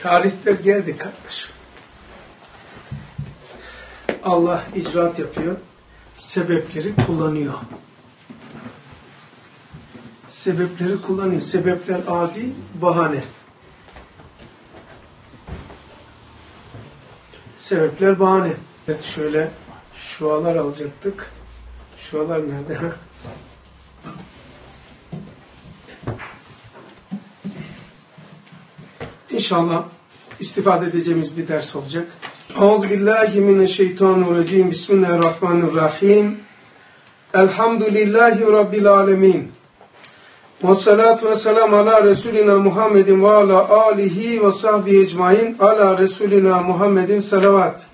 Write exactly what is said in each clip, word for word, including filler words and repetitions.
Tarihler geldi kardeşim. Allah icraat yapıyor. Sebepleri kullanıyor. Sebepleri kullanıyor. Sebepler adi, bahane. Sebepler bahane. Evet, şöyle şualar alacaktık. Şualar nerede? Ha? İnşallah istifade edeceğimiz bir ders olacak. Euzubillahimineşşeytanirracim. Bismillahirrahmanirrahim. Elhamdülillahi Rabbil alemin. Ve salatu ve selam ala Resulina Muhammedin ve ala alihi ve sahbihi ecmain. Ala Resulina Muhammedin salavat.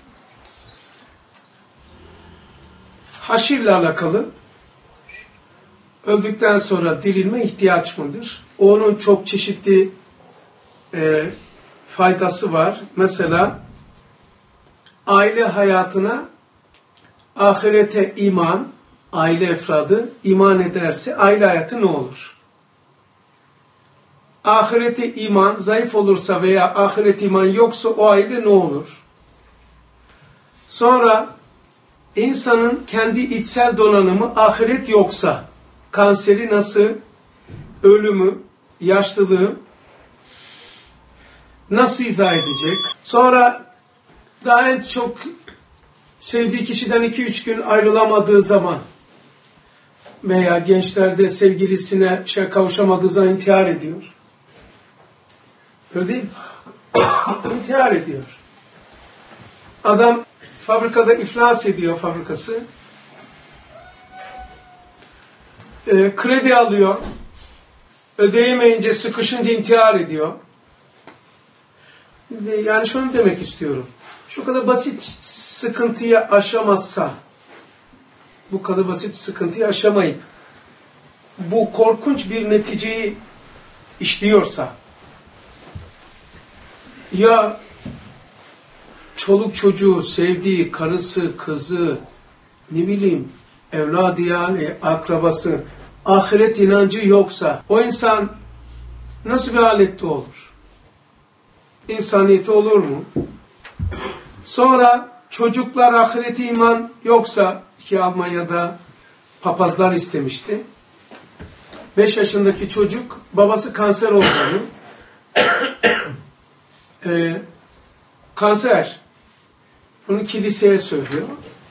Haşirle alakalı, öldükten sonra dirilme ihtiyaç mıdır? Onun çok çeşitli e, faydası var. Mesela aile hayatına, ahirete iman, aile efradı iman ederse aile hayatı ne olur? Ahirete iman zayıf olursa veya ahiret iman yoksa o aile ne olur? Sonra insanın kendi içsel donanımı ahiret yoksa kanseri nasıl, ölümü, yaşlılığı nasıl izah edecek? Sonra daha en çok sevdiği kişiden iki üç gün ayrılamadığı zaman veya gençlerde sevgilisine şey kavuşamadığı zaman intihar ediyor. Öyle değil mi? İntihar ediyor. Adam fabrikada iflas ediyor fabrikası. E, kredi alıyor. Ödeyemeyince, sıkışınca intihar ediyor. Yani şunu demek istiyorum. Şu kadar basit sıkıntıyı aşamazsa, bu kadar basit sıkıntıyı aşamayıp, bu korkunç bir neticeyi işliyorsa, ya çoluk çocuğu, sevdiği karısı, kızı, ne bileyim, evladı yani, akrabası, ahiret inancı yoksa, o insan nasıl bir halette olur? İnsaniyeti olur mu? Sonra çocuklar ahireti iman yoksa, ki Almanya'da papazlar istemişti. Beş yaşındaki çocuk, babası kanser olduğunu, e, kanser, bunu kiliseye söylüyor.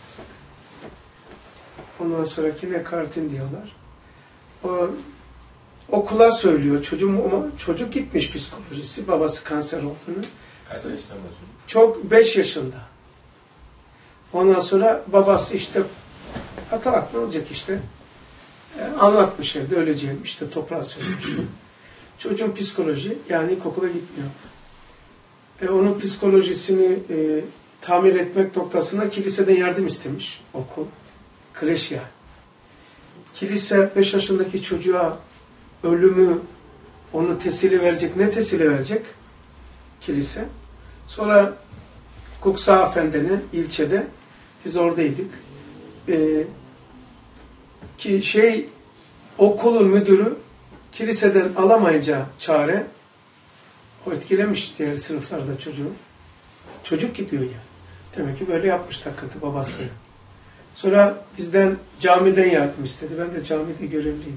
Ondan sonraki vekaretin diyorlar. O, okula söylüyor. Çocuğum, çocuk gitmiş psikolojisi, babası kanser olduğunu. Kaç yaşında çocuk? Çok, beş yaşında. Ondan sonra babası işte hata atma olacak işte. E, anlatmış evde, öleceğim işte, toprağa söylemiş. Çocuğun psikoloji, yani ilkokula gitmiyor. E, onun psikolojisini e, tamir etmek noktasında kiliseden yardım istemiş okul. Kreş yani. Kilise beş yaşındaki çocuğa ölümü, onu tesili verecek. Ne tesili verecek? Kilise. Sonra Kuksa Efendi'nin ilçede, biz oradaydık. Ee, ki şey, okulun müdürü kiliseden alamayınca çare, o etkilemiş diğer sınıflarda çocuğu. Çocuk gidiyor ya. Demek ki böyle yapmış takıntı babası. Sonra bizden, camiden yardım istedi. Ben de camide görevliydim.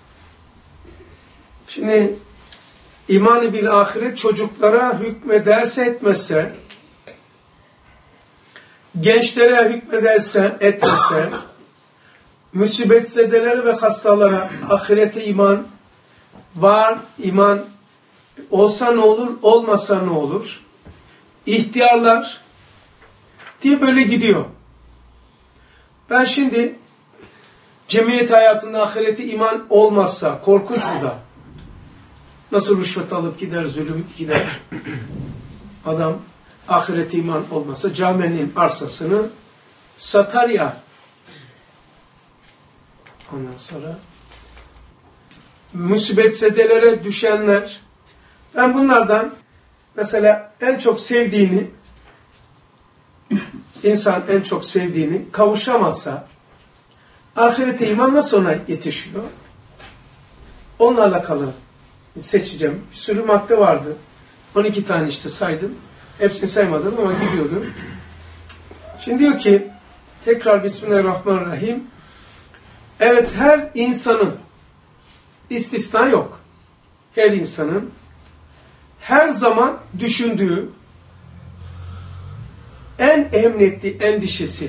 Şimdi iman-ı bil ahiret çocuklara hükmederse etmezse, gençlere hükmederse etmezse, musibetzedelere ve hastalara ahirete iman var, iman olsa ne olur, olmasa ne olur? İhtiyarlar diye böyle gidiyor. Ben şimdi cemiyet hayatında ahirete iman olmazsa, korkunç bu da. Nasıl rüşvet alıp gider, zulüm gider. Adam ahirete iman olmasa caminin arsasını satar ya. Ondan sonra musibetzedelere düşenler, ben bunlardan mesela en çok sevdiğini, insan en çok sevdiğini kavuşamazsa ahirete iman nasıl ona yetişiyor? Onunla alakalı seçeceğim. Bir sürü madde vardı. on iki tane işte saydım. Hepsini saymadım ama gidiyordum. Şimdi diyor ki, tekrar Bismillahirrahmanirrahim. Evet, her insanın, istisna yok, her insanın her zaman düşündüğü en emniyetli endişesi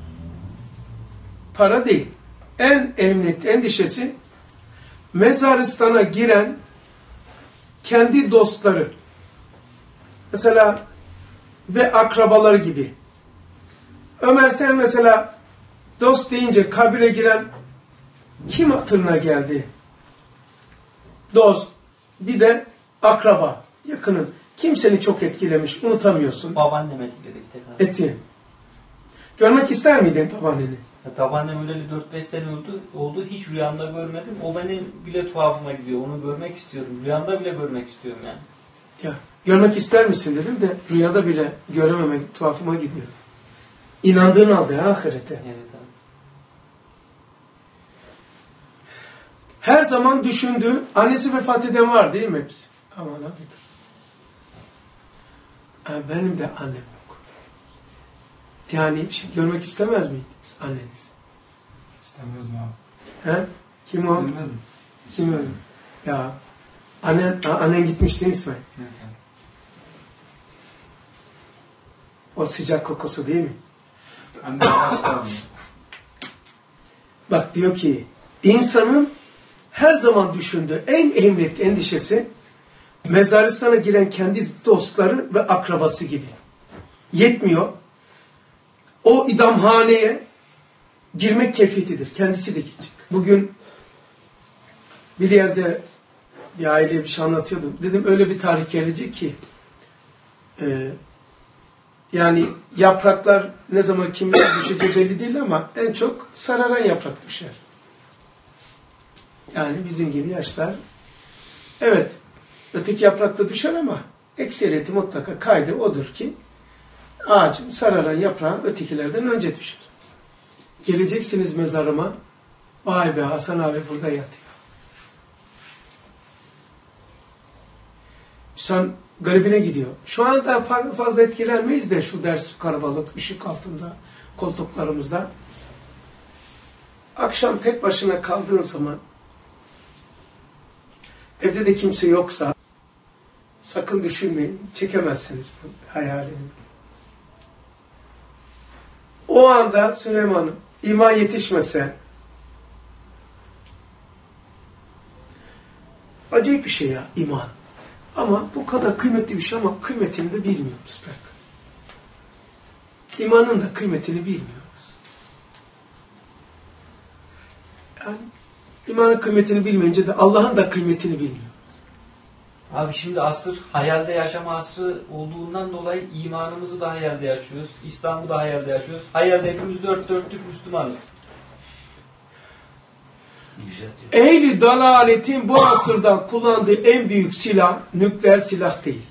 para değil. En emniyetli endişesi mezaristana giren kendi dostları, mesela ve akrabaları gibi. Ömer, sen mesela dost deyince kabire giren kim hatırına geldi? Dost, bir de akraba, yakının. Kim seni çok etkilemiş, unutamıyorsun. Babaannem etkiledi bir tek. Etti. Görmek ister miydin babaanneni? Babaannem öleli dört beş sene oldu, oldu. Hiç rüyamda görmedim. O benim bile tuhafıma gidiyor. Onu görmek istiyorum. Rüyamda bile görmek istiyorum yani. Ya, görmek ister misin dedim de rüyada bile görememek tuhafıma gidiyor. İnandığın halde ahirete. Evet abi. Her zaman düşündüğü, annesi vefat eden var değil mi hepsi? Aman abi. Benim de annem yok. Yani şimdi görmek istemez miydiniz anneniz? İstemez mi abi? He? Kim o? İstemez mi? Kim öyle? Ya annen, annen gitmiş değil mi İsmail? Evet. O sıcak kokusu değil mi? Annem başka mı? Bak diyor ki, insanın her zaman düşündüğü en emniyetli endişesi mezaristana giren kendi dostları ve akrabası gibi. Yetmiyor. O idamhaneye girmek keyfiyetidir. Kendisi de gidecek. Bugün bir yerde bir aileye bir şey anlatıyordum. Dedim öyle bir tarih gelecek ki e, yani yapraklar ne zaman kimler düşeceği belli değil ama en çok sararan yaprak düşer. Yani bizim gibi yaşlar, evet, öteki yaprakta düşer ama ekseriyeti mutlaka kaydı odur ki ağacın sararan yaprağı ötekilerden önce düşer. Geleceksiniz mezarıma, vay be Hasan abi burada yatıyor. İnsan garibine gidiyor. Şu anda fazla etkilenmeyiz de şu ders karabalık, ışık altında, koltuklarımızda. Akşam tek başına kaldığın zaman, evde de kimse yoksa, sakın düşünmeyin, çekemezsiniz bu hayalini. O anda Süleyman'ın iman yetişmese, acayip bir şey ya iman. Ama bu kadar kıymetli bir şey ama kıymetini de bilmiyoruz pek. İmanın da kıymetini bilmiyoruz. Yani imanın kıymetini bilmeyince de Allah'ın da kıymetini bilmiyoruz. Abi şimdi asır hayalde yaşama asrı olduğundan dolayı imanımızı da hayalde yaşıyoruz. İslam'ı da hayalde yaşıyoruz. Hayalde hepimiz dört dörtlük Müslümanız. Ehli dalaletin bu asırda kullandığı en büyük silah nükleer silah değil.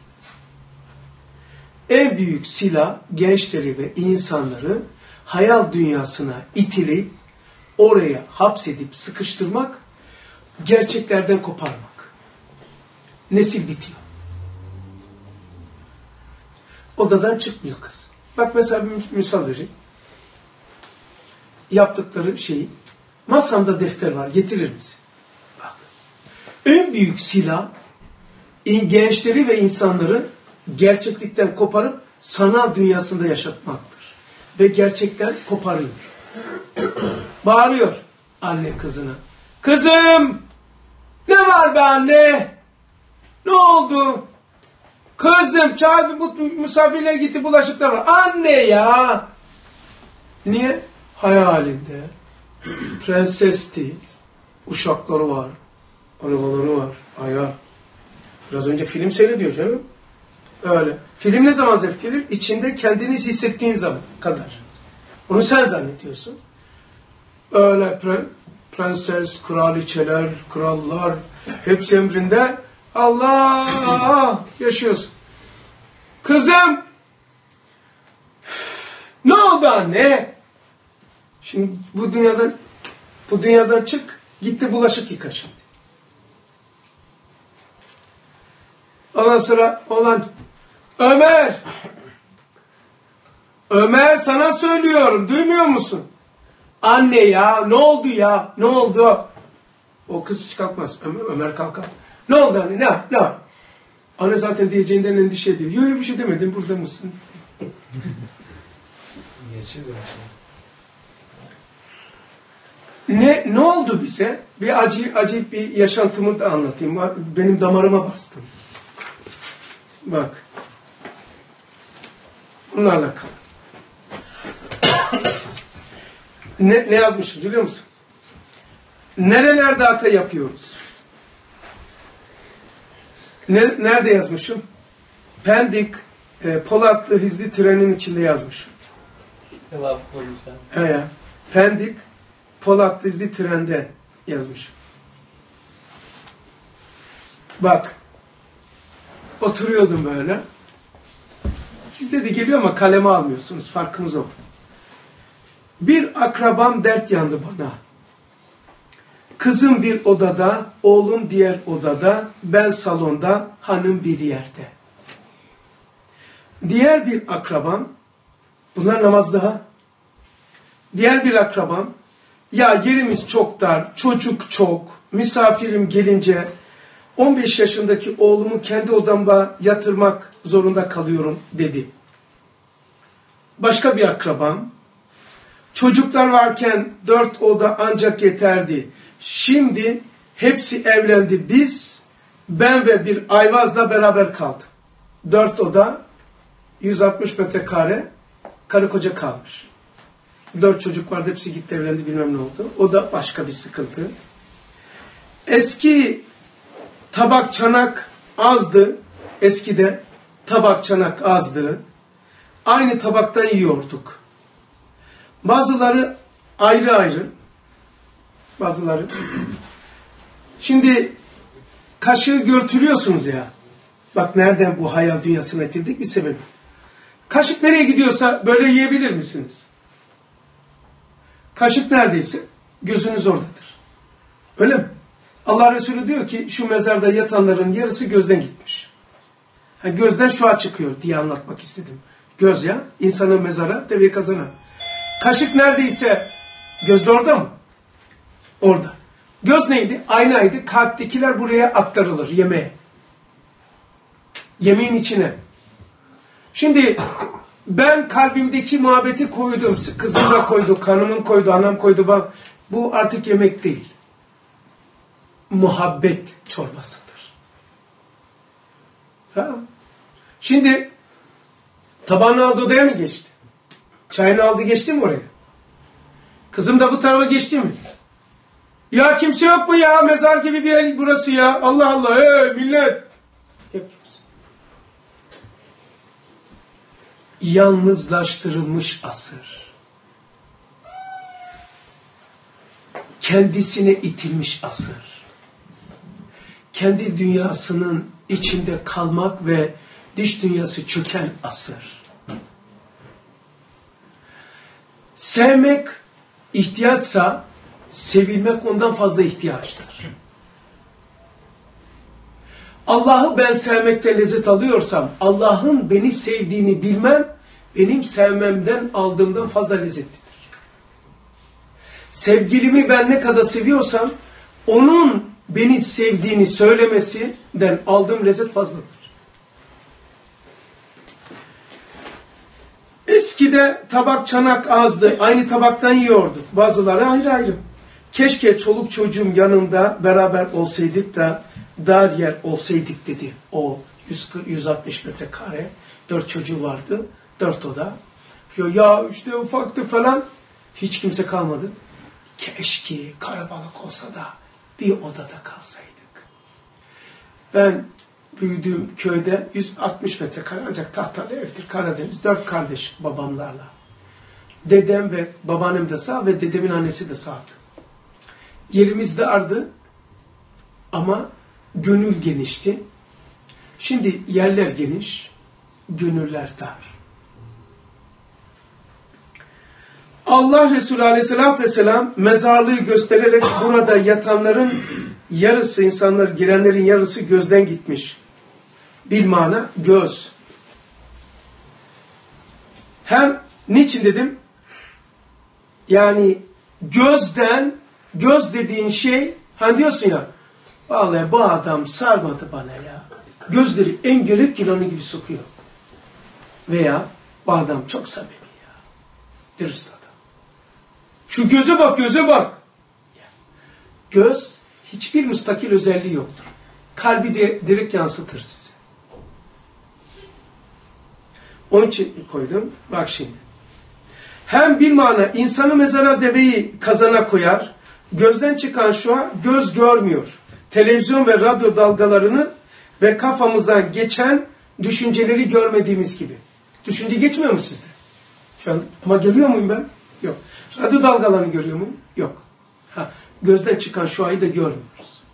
En büyük silah gençleri ve insanları hayal dünyasına itilip oraya hapsedip sıkıştırmak, gerçeklerden koparmak. Nesil bitiyor. Odadan çıkmıyor kız. Bak mesela bir misal vereyim. Yaptıkları şeyi, masamda defter var, getirir misin? Bak. En büyük silah gençleri ve insanları gerçeklikten koparıp sanal dünyasında yaşatmaktır. Ve gerçekten koparıyor. Bağırıyor anne kızına. Kızım! Ne var be anne? Ne oldu? Kızım, çağırdı, bu misafirler gitti, bulaşıklar var. Anne ya! Niye? Hayalinde. Prensesti. Uşakları var. Arabaları var. Hayal. Biraz önce film seyrediyor canım. Öyle. Film ne zaman zevk gelir? İçinde kendiniz hissettiğin zaman kadar. Onu sen zannediyorsun. Öyle pre prenses, kraliçeler, krallar hepsi emrinde Allah yaşıyorsun. Kızım ne oldu anne? Şimdi bu dünyadan bu dünyadan çık, gitti bulaşık yıka şimdi. Ondan sonra olan Ömer, Ömer sana söylüyorum, duymuyor musun? Anne ya, ne oldu ya, ne oldu? O kız hiç kalkmaz, Ömer, Ömer kalkar. Ne oldu anne, ne, ne var? Anne zaten diyeceğinden endişe ediyor. Yok yok bir şey demedim, burada mısın? Ne ne oldu bize? Bir acı acayip bir yaşantımı da anlatayım. Benim damarıma bastım. Bak. Bunlarla kal. ne ne yazmışım biliyor musunuz? Nerelerde hata yapıyoruz? Ne, nerede yazmışım? Pendik, e, Polatlı hizli trenin içinde yazmışım. Cevap koymuşlar. He ya. Pendik, Polatlı hizli trende yazmışım. Bak. Oturuyordum böyle. Sizde de geliyor ama kaleme almıyorsunuz. Farkımız o. Bir akrabam dert yandı bana. Kızım bir odada, oğlum diğer odada, ben salonda, hanım bir yerde. Diğer bir akrabam, bunlar namaz daha. Diğer bir akrabam, ya yerimiz çok dar, çocuk çok, misafirim gelince on beş yaşındaki oğlumu kendi odamda yatırmak zorunda kalıyorum dedi. Başka bir akrabam, çocuklar varken dört oda ancak yeterdi. Şimdi hepsi evlendi. Biz, ben ve bir ayvazla beraber kaldık. Dört oda, yüz altmış metrekare, karı koca kalmış. Dört çocuk vardı, hepsi gitti evlendi, bilmem ne oldu. O da başka bir sıkıntı. Eski tabak çanak azdı. Eskide tabak çanak azdı. Aynı tabaktan yiyorduk. Bazıları ayrı ayrı. Bazıları. Şimdi kaşığı götürüyorsunuz ya. Bak nereden bu hayal dünyasına itildik bir sebebi. Kaşık nereye gidiyorsa böyle yiyebilir misiniz? Kaşık neredeyse gözünüz oradadır. Öyle mi? Allah Resulü diyor ki şu mezarda yatanların yarısı gözden gitmiş. Ha, gözden şua çıkıyor diye anlatmak istedim. Göz ya, insanın mezara, deveyi kazana. Kaşık neredeyse göz de orada mı? Orada. Göz neydi? Aynaydı. Kalptekiler buraya aktarılır yemeğe. Yemeğin içine. Şimdi ben kalbimdeki muhabbeti koydum. Kızım da koydu, kanımın koydu, anam koydu. Bak, bu artık yemek değil. Muhabbet çorbasıdır. Tamam. Şimdi tabağını aldı odaya mı geçti? Çayını aldı geçti mi oraya? Kızım da bu tarafa geçti mi? Ya kimse yok mu ya? Mezar gibi bir yer burası ya. Allah Allah. Hey millet. Yok kimse. Yalnızlaştırılmış asır. Kendisine itilmiş asır. Kendi dünyasının içinde kalmak ve dış dünyası çöken asır. Sevmek ihtiyaçsa sevilmek ondan fazla ihtiyaçtır. Allah'ı ben sevmekte lezzet alıyorsam Allah'ın beni sevdiğini bilmem benim sevmemden aldığımdan fazla lezzetlidir. Sevgilimi ben ne kadar seviyorsam onun beni sevdiğini söylemesinden aldığım lezzet fazladır. Eskide tabak çanak azdı. Aynı tabaktan yiyorduk. Bazıları ayrı ayrı. Keşke çoluk çocuğum yanımda beraber olsaydık da dar yer olsaydık dedi. O yüz kırk yüz altmış metrekare. Dört çocuğu vardı. Dört oda. Ya işte ufaktı falan. Hiç kimse kalmadı. Keşke karabalık olsa da bir odada kalsaydık. Ben büyüdüğüm köyde yüz altmış metrekare ancak tahtalı evdir. Karadeniz. Dört kardeş babamlarla. Dedem ve babaannem de sağ ve dedemin annesi de sağdı. Yerimiz dardı ama gönül genişti. Şimdi yerler geniş, gönüller dar. Allah Resulü Aleyhisselatü Vesselam mezarlığı göstererek burada yatanların yarısı, insanlar girenlerin yarısı gözden gitmiş. bilmana göz. Hem niçin dedim? Yani gözden, göz dediğin şey, hani diyorsun ya, vallahi bu adam sarmadı bana ya. Gözleri engerek yılanı gibi sokuyor. Veya bu adam çok samimi ya. Dürüst adam. Şu göze bak, göze bak. Göz hiçbir müstakil özelliği yoktur. Kalbi de direkt yansıtır size. Onun için koydum. Bak şimdi. Hem bilmana insanı mezara deveyi kazana koyar. Gözden çıkan şu an göz görmüyor. Televizyon ve radyo dalgalarını ve kafamızdan geçen düşünceleri görmediğimiz gibi. Düşünce geçmiyor mu sizde? Şu an ama görüyor muyum ben? Yok. Radyo dalgalarını görüyor muyum? Yok. Ha, gözden çıkan şu ayı da görmüyoruz.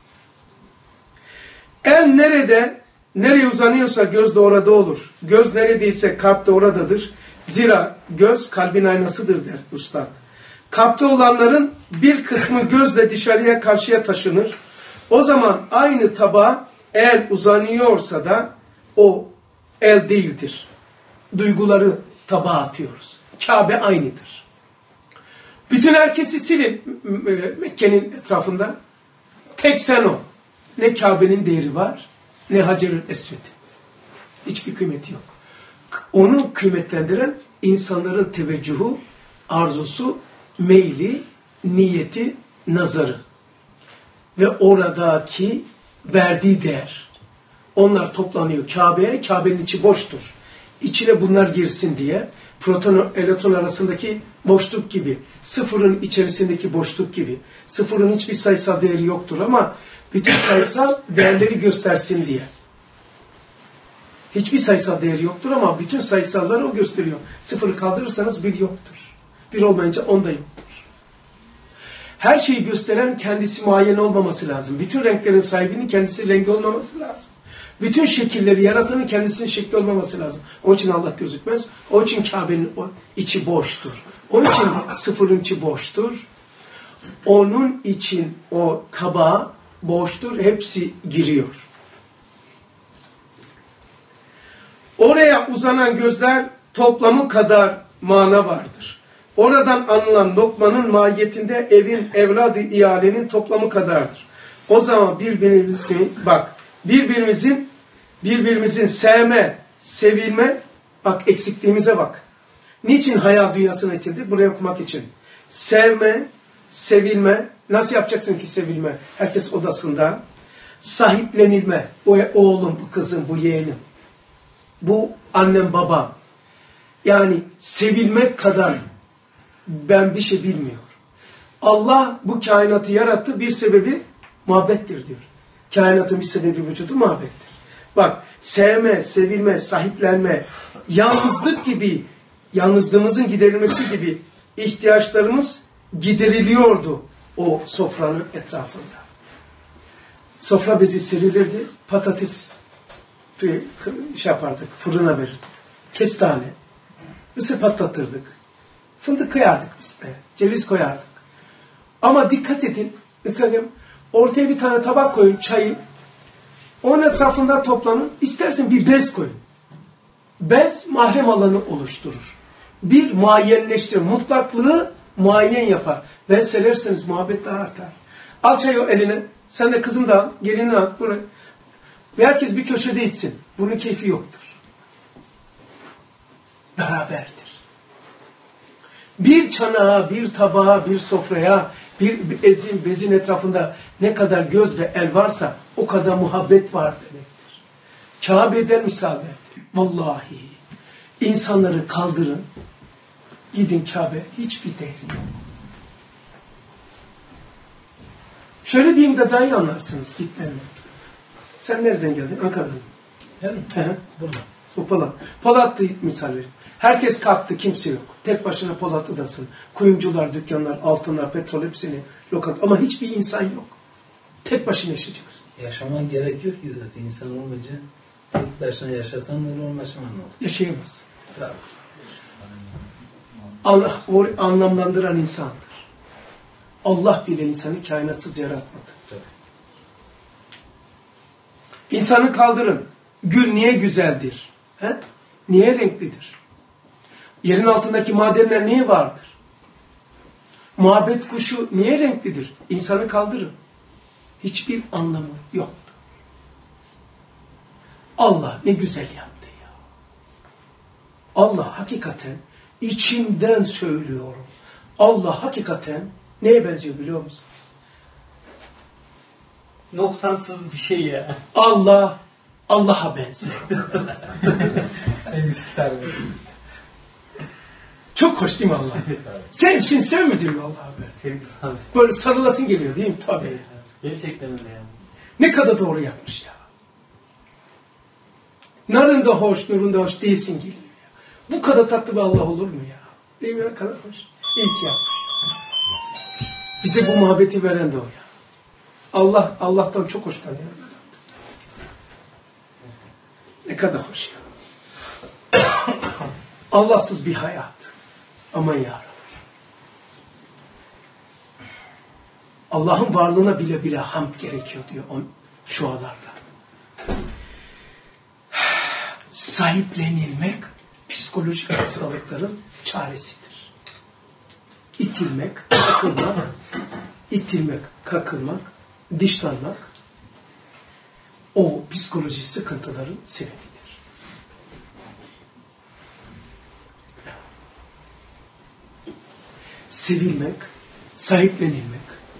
El nerede, nereye uzanıyorsa göz de orada olur. Göz neredeyse kalp de oradadır. Zira göz kalbin aynasıdır der Üstad. Kalpte olanların bir kısmı gözle dışarıya karşıya taşınır. O zaman aynı tabağa el uzanıyorsa da o el değildir. Duyguları tabağa atıyoruz. Kabe aynıdır. Bütün herkesi silin Mekke'nin etrafında. Tek sen o. Ne Kabe'nin değeri var, ne Hacer-ül Esved'in. Hiçbir kıymeti yok. Onu kıymetlendiren insanların teveccühü, arzusu, meyli, niyeti, nazarı. Ve oradaki verdiği değer. Onlar toplanıyor Kabe'ye, Kabe'nin içi boştur. İçine bunlar girsin diye, proton elektron arasındaki boşluk gibi, sıfırın içerisindeki boşluk gibi. Sıfırın hiçbir sayısal değeri yoktur ama bütün sayısal değerleri göstersin diye. Hiçbir sayısal değeri yoktur ama bütün sayısalları o gösteriyor. Sıfırı kaldırırsanız bir yoktur. Bir olmayınca on da yoktur. Her şeyi gösteren kendisi muayyen olmaması lazım. Bütün renklerin sahibinin kendisi rengi olmaması lazım. Bütün şekilleri yaratanın kendisinin şekli olmaması lazım. Onun için Allah gözükmez. Onun için Kabe'nin içi boştur. Onun için sıfırın içi boştur. Onun için o tabağa boştur. Hepsi giriyor. Oraya uzanan gözler toplamı kadar mana vardır. Oradan anılan lokmanın mahiyetinde evin, evladı, ihalenin toplamı kadardır. O zaman birbirimizin, bak, birbirimizin, birbirimizin sevme, sevilme, bak eksikliğimize bak. Niçin hayal dünyasına itildi? Buraya okumak için. Sevme, sevilme, nasıl yapacaksın ki sevilme? Herkes odasında. Sahiplenilme, o oğlum, bu kızım, bu yeğenim. Bu annem, babam. Yani sevilmek kadar ben bir şey bilmiyorum. Allah bu kainatı yarattı, bir sebebi muhabbettir diyor. Kainatın bir sebebi vücudu muhabbettir. Bak, sevme, sevilme, sahiplenme, yalnızlık gibi, yalnızlığımızın giderilmesi gibi ihtiyaçlarımız gideriliyordu o sofranın etrafında. Sofra bezi serilirdi, patates şey yapardık, fırına verirdik. Kestane, mısır patlatırdık. Fındık koyardık biz de, ceviz koyardık. Ama dikkat edin, mesela ortaya bir tane tabak koyun, çayı, onun etrafında toplanın, istersen bir bez koyun. Bez mahrem alanı oluşturur. Bir muayyenleştirir, mutlaklığı muayyen yapar. Ve sererseniz muhabbet daha artar. Al çayı o eline, sen de kızım da al, gelini al, buraya. Ve herkes bir köşede içsin. Bunun keyfi yoktur. Beraberdir. Bir çanağa, bir tabağa, bir sofraya, bir ezin, bezin etrafında ne kadar göz ve el varsa o kadar muhabbet var demektir. Kabe'den misal verdi. Vallahi insanları kaldırın, gidin Kabe, hiçbir değeri yok. Şöyle diyeyim de daha iyi anlarsınız gitmeni. Sen nereden geldin? Ankara'dan. Ben mi? Burada. O Polat. Polat'tı misal verin. Herkes kalktı, kimse yok. Tek başına Polat'ıdasın. Kuyumcular, dükkanlar, altınlar, petrol hepsini lokant. Ama hiçbir insan yok. Tek başına yaşayacaksın. Yaşaman gerekiyor ki zaten insan olmayınca tek başına yaşasan öyle olmaşman olur. Yaşayamaz. Tabii. Allah o anlamlandıran insandır. Allah bile insanı kainatsız yaratmadı. Tabii. İnsanı kaldırın. Gül niye güzeldir? He? Niye renklidir? Yerin altındaki madenler niye vardır? Muhabbet kuşu niye renklidir? İnsanı kaldırın. Hiçbir anlamı yoktur. Allah ne güzel yaptı ya. Allah hakikaten içimden söylüyorum. Allah hakikaten neye benziyor biliyor musun? Noksansız bir şey ya. Allah Allah'a benziyor. En güzel tarif. Çok hoş değil mi Allah? Sen şimdi sevmedin mi Allah'ı? Sevdim abi. Böyle sarılasın geliyor değil mi? Tabii. Gerçekten öyle yani. Ne kadar doğru yapmış ya. Narın da hoş, nurun da hoş değilsin geliyor ya. Bu kadar tatlı bir Allah olur mu ya? Değil mi? Ne kadar hoş. İyi ki yapmış. Bize bu muhabbeti veren de o ya. Allah, Allah'tan çok hoşlanıyor. Ne kadar hoş ya. Allahsız bir hayat. Aman ya Rabbi. Allah'ın varlığına bile bile hamd gerekiyor diyor on, şu alarda. Sahiplenilmek psikolojik hastalıkların çaresidir. İtilmek, kakılmak, itilmek, kakılmak, dışlanmak o psikoloji sıkıntıların sebebidir. Sevilmek, sahiplenilmek,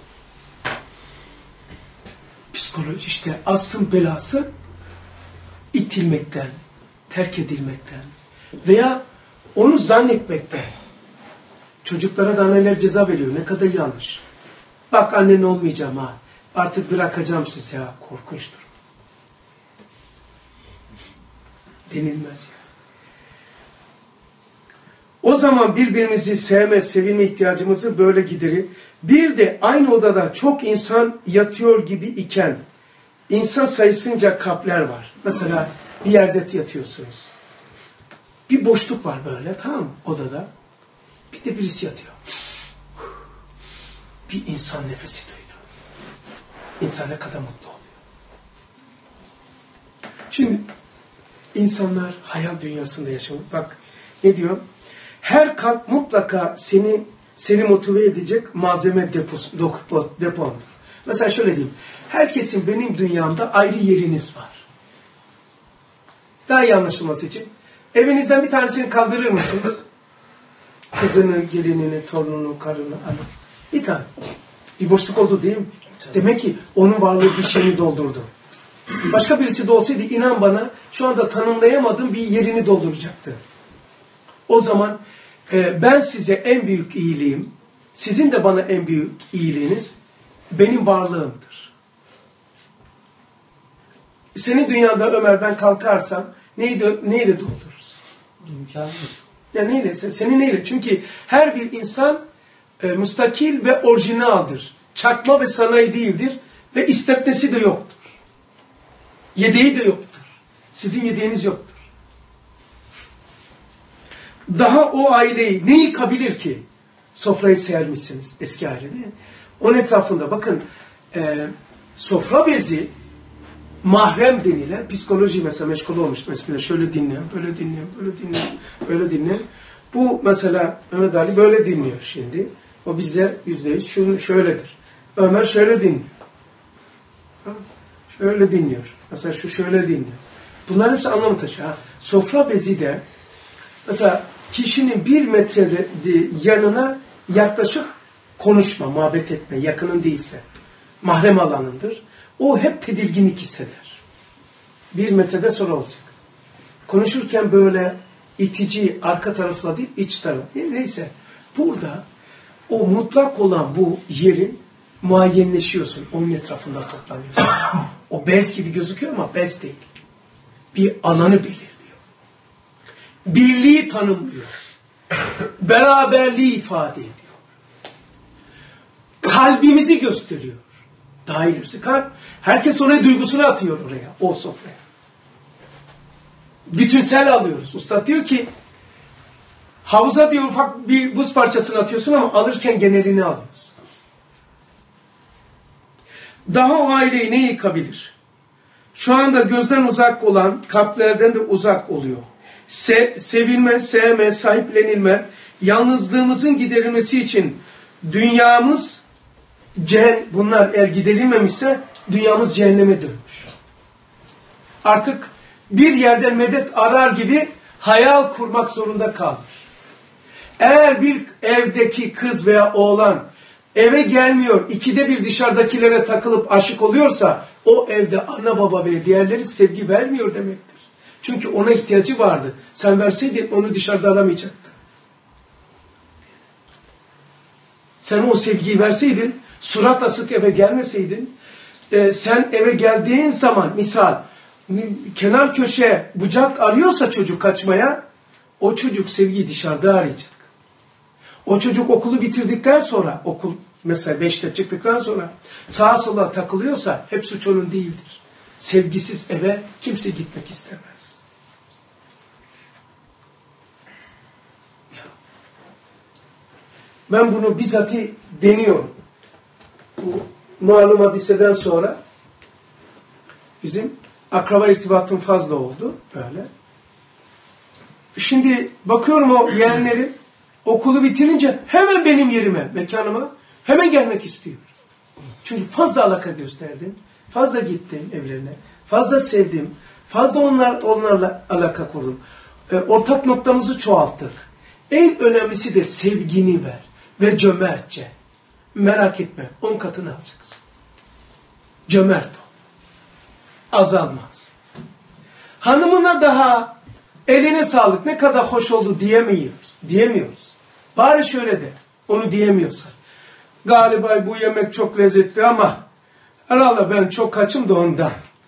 psikoloji işte aslın belası itilmekten, terk edilmekten veya onu zannetmekten. Çocuklara da anneler ceza veriyor. Ne kadar yanlış. Bak annen olmayacağım ha. Artık bırakacağım sizi ha. Korkunçtur. Denilmez ya. O zaman birbirimizi sevme, sevilme ihtiyacımızı böyle giderir. Bir de aynı odada çok insan yatıyor gibi iken insan sayısınca kalpler var. Mesela bir yerde yatıyorsunuz. Bir boşluk var böyle, tamam mı, odada. Bir de birisi yatıyor. Bir insan nefesi duydu. İnsan ne kadar mutlu oluyor. Şimdi insanlar hayal dünyasında yaşıyor. Bak ne diyor? Her kalp mutlaka seni seni motive edecek malzeme deposu, depondur. Mesela şöyle diyeyim. Herkesin benim dünyamda ayrı yeriniz var. Daha iyi anlaşılması için. Evinizden bir tanesini kaldırır mısınız? Kızını, gelinini, torununu, karını, anı. Bir tane. Bir boşluk oldu değil mi? Demek ki onun varlığı bir şeyini doldurdu. Başka birisi de olsaydı inan bana şu anda tanımlayamadığım bir yerini dolduracaktı. O zaman e, ben size en büyük iyiliğim, sizin de bana en büyük iyiliğiniz benim varlığımdır. Senin dünyada Ömer ben kalkarsam neyle, neyle doldururuz? İmkanı yok. Ya neyle? Seni neyle? Çünkü her bir insan e, müstakil ve orijinaldir. Çakma ve sanayi değildir ve istepnesi de yoktur. Yedeği de yoktur. Sizin yedeğiniz yoktur. Daha o aileyi ne yıkabilir ki? Sofrayı sermişsiniz eski aile değil mi? Onun etrafında bakın e, sofra bezi mahrem denilen psikoloji mesela meşgul olmuştu. Mesela şöyle dinleyen, böyle dinleyen, böyle dinleyen, böyle dinleyen. Bu mesela Mehmet Ali böyle dinliyor şimdi. O bize yüzde yüz şunu şöyledir. Ömer şöyle dinliyor. Şöyle dinliyor. Mesela şu şöyle dinliyor. Bunlar hepsi anlamı taşıyor. Ha. Sofra bezi de mesela kişinin bir metrede yanına yaklaşıp konuşma, muhabbet etme, yakının değilse mahrem alanındır. O hep tedirginlik hisseder. Bir metrede sonra olacak. Konuşurken böyle itici arka tarafla değil, iç taraf. Neyse. Burada o mutlak olan bu yerin muayyenleşiyorsun. Onun etrafında toplanıyorsun. O bez gibi gözüküyor ama bez değil. Bir alanı belirliyor. Birliği tanımlıyor. Beraberliği ifade ediyor. Kalbimizi gösteriyor. Daha ilerisi kalp. Herkes oraya duygusunu atıyor oraya. O sofraya. Bütünsel alıyoruz. Usta diyor ki havuza diyor ufak bir buz parçasını atıyorsun ama alırken genelini alıyorsun. Daha o aileyi ne yıkabilir? şu anda gözden uzak olan kalplerden de uzak oluyor. Se sevilme, sevme, sahiplenilme, yalnızlığımızın giderilmesi için dünyamız, bunlar eğer giderilmemişse dünyamız cehenneme dönmüş. Artık bir yerden medet arar gibi hayal kurmak zorunda kalmış. Eğer bir evdeki kız veya oğlan eve gelmiyor, ikide bir dışarıdakilere takılıp aşık oluyorsa o evde ana baba ve diğerleri sevgi vermiyor demektir. Çünkü ona ihtiyacı vardı. Sen verseydin onu dışarıda aramayacaktı. Sen o sevgiyi verseydin, surat asık eve gelmeseydin, e, sen eve geldiğin zaman misal kenar köşe bucak arıyorsa çocuk kaçmaya, o çocuk sevgiyi dışarıda arayacak. O çocuk okulu bitirdikten sonra, okul mesela beşte çıktıktan sonra sağa sola takılıyorsa hep suç onun değildir. Sevgisiz eve kimse gitmek istemez. Ben bunu bizzati deniyorum. Bu malum hadiseden sonra bizim akraba irtibatım fazla oldu böyle. Şimdi bakıyorum o yeğenlerim okulu bitirince hemen benim yerime, mekanıma hemen gelmek istiyor. Çünkü fazla alaka gösterdim, fazla gittim evlerine, fazla sevdim, fazla onlar onlarla alaka kurdum. E, ortak noktamızı çoğalttık. En önemlisi de sevgini ver ve cömertçe. Merak etme, on katını alacaksın. Cömert ol. Azalmaz. Hanımına daha eline sağlık ne kadar hoş oldu diyemiyoruz. Diyemiyoruz. Bari şöyle de onu diyemiyorsan. Galiba bu yemek çok lezzetli ama herhalde ben çok kaçım da ondan.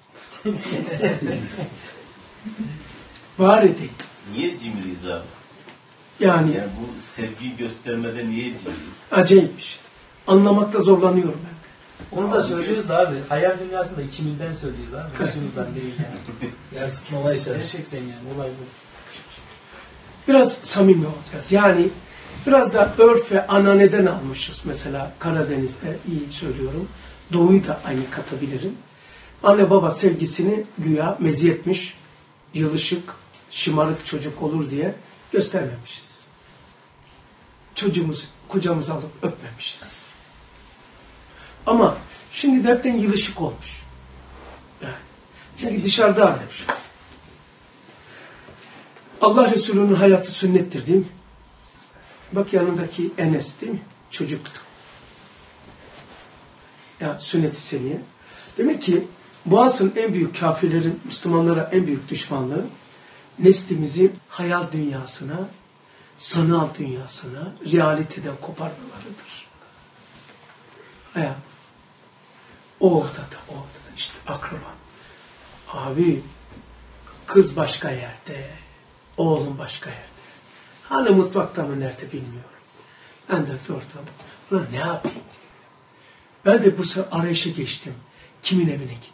Bari değil. Niye cimriyiz abi? Yani, yani bu sevgiyi göstermede niye cimriyiz? Acayip bir şey. Anlamakta zorlanıyorum ben. Onu da söylüyoruz da abi. Hayal dünyasında içimizden söylüyoruz abi. Dışımızdan değil yani. Yansıtma olay Gerçekten yani olay bu. Biraz samimi olacağız. Yani biraz da örf ve ananeden almışız. Mesela Karadeniz'de iyi söylüyorum. Doğu'yu da aynı katabilirim. Anne baba sevgisini güya meziyetmiş, yılışık, şımarık çocuk olur diye göstermemişiz. Çocuğumuzu kucağımıza alıp öpmemişiz. Ama şimdi de hepten yılışık olmuş. Yani. Çünkü dışarıda aramış. Allah Resulü'nün hayatı sünnettir değil mi? Bak yanındaki Enes değil mi? Çocuktu. Ya sünnet-i seniye. Demek ki bu asrın en büyük kafirlerin Müslümanlara en büyük düşmanlığı neslimizi hayal dünyasına, sanal dünyasına, realiteden koparmalarıdır. Ya, o ortada, o ortada. İşte akraba. Abi, kız başka yerde, oğlum başka yerde. Hani mutfakta mı nerede bilmiyorum. Ben de ortam. Ulan ne yapayım diye. Ben de bu arayışa geçtim. Kimin evine gideyim?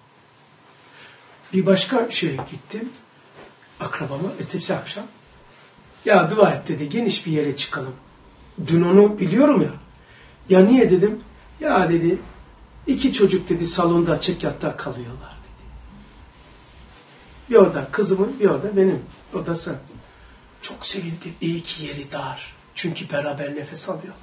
Bir başka şeye gittim. Akrabama ötesi akşam. Ya dua et dedi. Geniş bir yere çıkalım. Dün onu biliyorum ya. Ya niye dedim? Ya dedi. İki çocuk dedi salonda çekyatta kalıyorlar dedi. Bir orada kızımın bir orada benim odası. Çok sevindim. İyi ki yeri dar. Çünkü beraber nefes alıyorlar.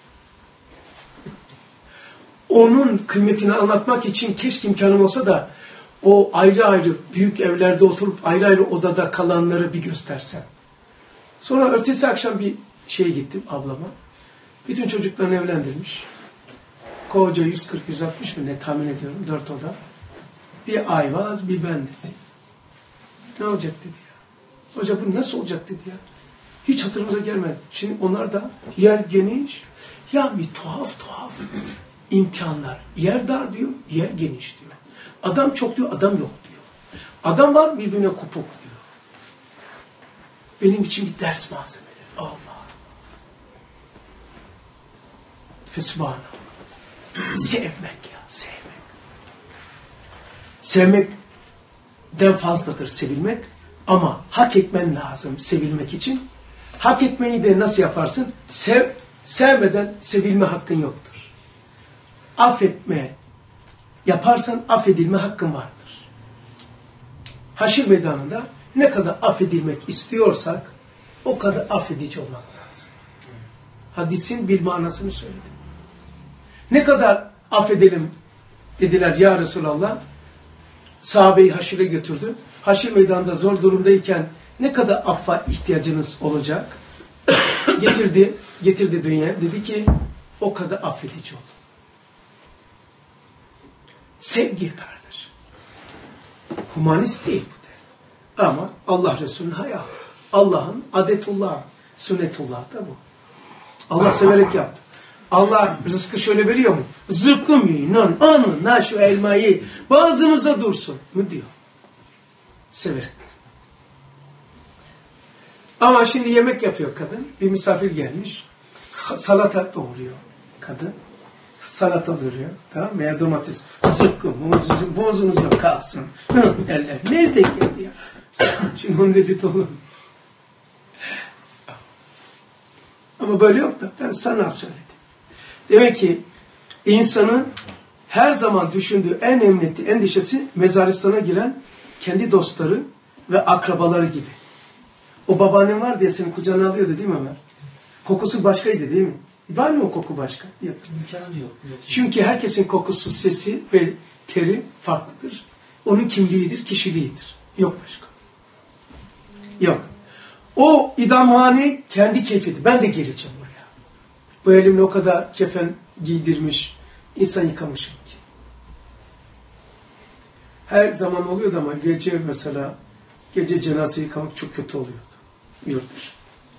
Onun kıymetini anlatmak için keşke imkanım olsa da o ayrı ayrı büyük evlerde oturup ayrı ayrı odada kalanları bir göstersem. Sonra ertesi akşam bir şeye gittim ablama. Bütün çocuklarını evlendirmiş. Koca yüz kırk yüz altmış mı ne tahmin ediyorum dört oda. Bir Ayvaz bir ben dedi. Ne olacak dedi ya. Hoca bu nasıl olacak dedi ya. Hiç hatırımıza gelmez. Şimdi onlar da yer geniş. Ya bir tuhaf tuhaf imkanlar. Yer dar diyor, yer geniş diyor. Adam çok diyor, adam yok diyor. Adam var birbirine kopuk diyor. Benim için bir ders malzemeleri. Allah. Fesubhanallah. Sevmek ya, sevmek. Sevmekten fazladır sevilmek ama hak etmen lazım sevilmek için. Hak etmeyi de nasıl yaparsın? Sev, sevmeden sevilme hakkın yoktur. Affetme yaparsan affedilme hakkın vardır. Haşir meydanında ne kadar affedilmek istiyorsak o kadar affedici olmak lazım. Hadisin bir manasını söyledim. Ne kadar affedelim dediler ya Resulallah. Sahabeyi haşire götürdü. Haşir meydanında zor durumdayken ne kadar affa ihtiyacınız olacak? getirdi, getirdi dünya. Dedi ki o kadar affedici ol. Sevgi kardeş. Humanist değil bu de. Ama Allah Resulü'nün hayatı. Allah'ın adetullah, sünnetullah da bu. Allah severek yaptı. Allah rızkı şöyle veriyor mu? Zıkkım yiyin, lan, alın lan şu elmayı, boğazınıza dursun mu diyor. Severek. Ama şimdi yemek yapıyor kadın. Bir misafir gelmiş. Salata doğruyor kadın. Salata doğruyor. Tamam mı? Veya domates. Zıkkım, boğazınıza kalsın. Hı, derler. Nerede geldi ya? Şimdi onun lezzeti olur. Ama böyle yok da ben sana söyledim. Demek ki insanın her zaman düşündüğü en emniyeti, endişesi mezaristana giren kendi dostları ve akrabaları gibi. O babaannem var diye seni kucağına alıyordu değil mi Ömer? Kokusu başkaydı değil mi? Var mı o koku başka? Yok. İmkanı yok. Çünkü herkesin kokusu, sesi ve teri farklıdır. Onun kimliğidir, kişiliğidir. Yok başka. Yok. O idamhane kendi keyfiydi. Ben de geleceğim buraya. Bu elimle o kadar kefen giydirmiş, insan yıkamışım ki. Her zaman oluyordu ama gece mesela, gece cenaze yıkamak çok kötü oluyordu. Yurt dışı.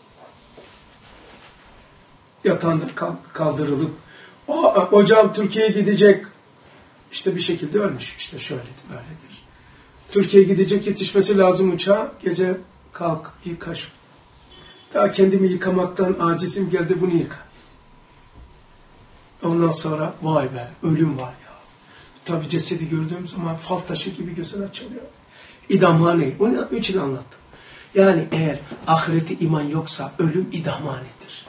Yatağında kaldırılıp, o hocam Türkiye'ye gidecek, işte bir şekilde ölmüş. İşte şöyledir, böyledir. Türkiye'ye gidecek, yetişmesi lazım uçağa, gece kalk, yıka şu. Daha kendimi yıkamaktan acizim, geldi bunu yıka. Ondan sonra vay be, ölüm var ya. Tabii cesedi gördüğüm zaman fal taşı gibi gözün açılıyor. İdamhane, onun için anlattım. Yani eğer ahirete iman yoksa ölüm idamhanedir.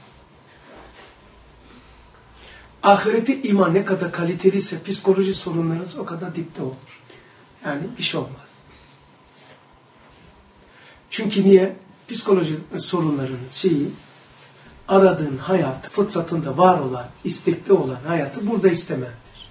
Ahirete iman ne kadar kaliteliyse psikoloji sorunlarınız o kadar dipte olur. Yani bir şey olmaz. Çünkü niye? Psikoloji sorunlarının şeyi, aradığın hayat, fıtratında var olan, istekte olan hayatı burada istemektir.